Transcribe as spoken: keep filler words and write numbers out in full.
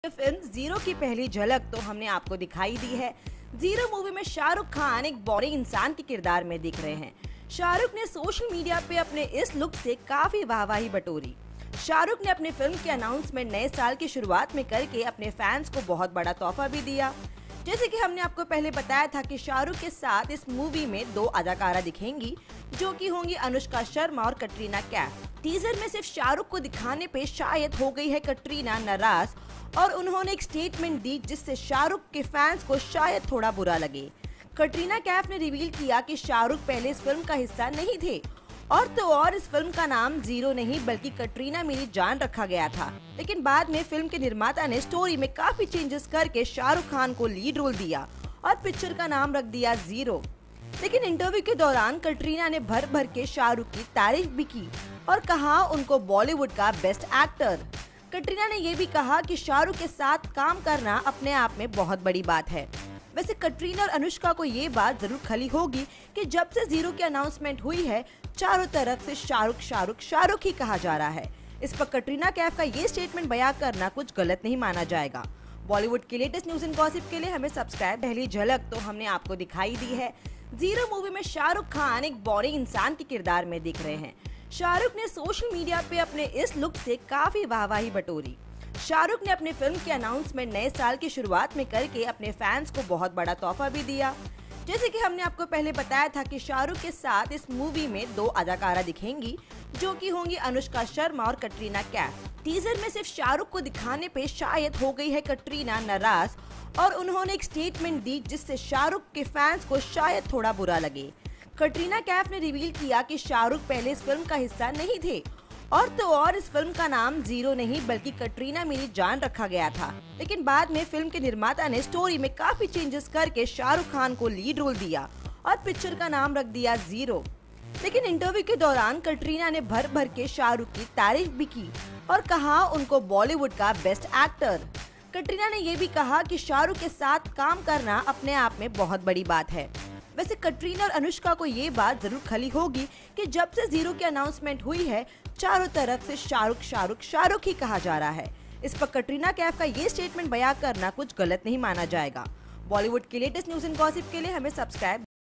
Film zero की पहली झलक तो हमने आपको दिखाई दी है। जीरो मूवी में शाहरुख खान एक बोरिंग इंसान के किरदार में दिख रहे हैं। शाहरुख ने सोशल मीडिया पे अपने इस लुक से काफी वाहवाही बटोरी। शाहरुख ने अपने फिल्म के अनाउंसमेंट नए साल की शुरुआत में करके अपने फैंस को बहुत बड़ा तोहफा भी दिया। जैसे कि हमने आपको पहले बताया था कि शाहरुख के साथ इस मूवी में दो अदाकारा दिखेंगी, जो कि होंगी अनुष्का शर्मा और कटरीना कैफ। टीजर में सिर्फ शाहरुख को दिखाने पे शायद हो गई है कटरीना नाराज और उन्होंने एक स्टेटमेंट दी जिससे शाहरुख के फैंस को शायद थोड़ा बुरा लगे। कटरीना कैफ ने रिवील किया कि शाहरुख पहले इस फिल्म का हिस्सा नहीं थे और तो और इस फिल्म का नाम जीरो नहीं बल्कि कटरीना मेरी जान रखा गया था, लेकिन बाद में फिल्म के निर्माता ने स्टोरी में काफी चेंजेस करके शाहरुख खान को लीड रोल दिया और पिक्चर का नाम रख दिया जीरो। लेकिन इंटरव्यू के दौरान कटरीना ने भर भर के शाहरुख की तारीफ भी की और कहा उनको बॉलीवुड का बेस्ट एक्टर। कटरीना ने ये भी कहा कि शाहरुख के साथ काम करना अपने आप में बहुत बड़ी बात है। वैसे कटरीना और अनुष्का को ये बात जरूर खली होगी कि जब से जीरो की अनाउंसमेंट हुई है, चारों तरफ से शाहरुख शाहरुख शाहरुख ही कहा जा रहा है। इस पर कटरीना कैफ का ये स्टेटमेंट बयां करना कुछ गलत नहीं माना जाएगा। बॉलीवुड की लेटेस्ट न्यूज एंड गॉसिप के लिए हमें सब्सक्राइब। पहली झलक तो हमने आपको दिखाई दी है। जीरो मूवी में शाहरुख खान एक बोरिंग इंसान के किरदार में दिख रहे हैं। शाहरुख ने सोशल मीडिया पे अपने इस लुक से काफी वाहवाही बटोरी। शाहरुख ने अपने फिल्म के अनाउंसमेंट नए साल की शुरुआत में करके अपने फैंस को बहुत बड़ा तोहफा भी दिया। जैसे कि हमने आपको पहले बताया था कि शाहरुख के साथ इस मूवी में दो अदाकारा दिखेंगी, जो कि होंगी अनुष्का शर्मा और कटरीना कैफ। टीजर में सिर्फ शाहरुख को दिखाने पे शायद हो गई है कटरीना नाराज और उन्होंने एक स्टेटमेंट दी जिससे शाहरुख के फैंस को शायद थोड़ा बुरा लगे। कटरीना कैफ ने रिवील किया कि शाहरुख पहले इस फिल्म का हिस्सा नहीं थे और तो और इस फिल्म का नाम जीरो नहीं बल्कि कटरीना मेरी जान रखा गया था, लेकिन बाद में फिल्म के निर्माता ने स्टोरी में काफी चेंजेस करके शाहरुख खान को लीड रोल दिया और पिक्चर का नाम रख दिया जीरो। लेकिन इंटरव्यू के दौरान कटरीना ने भर भर के शाहरुख की तारीफ भी की और कहा उनको बॉलीवुड का बेस्ट एक्टर। कटरीना ने ये भी कहा कि शाहरुख के साथ काम करना अपने आप में बहुत बड़ी बात है। वैसे कटरीना और अनुष्का को ये बात जरूर खली होगी कि जब से जीरो की अनाउंसमेंट हुई है, चारों तरफ से शाहरुख शाहरुख शाहरुख ही कहा जा रहा है। इस पर कटरीना कैफ का ये स्टेटमेंट बयां करना कुछ गलत नहीं माना जाएगा। बॉलीवुड की लेटेस्ट न्यूज एंड गॉसिप के लिए हमें सब्सक्राइब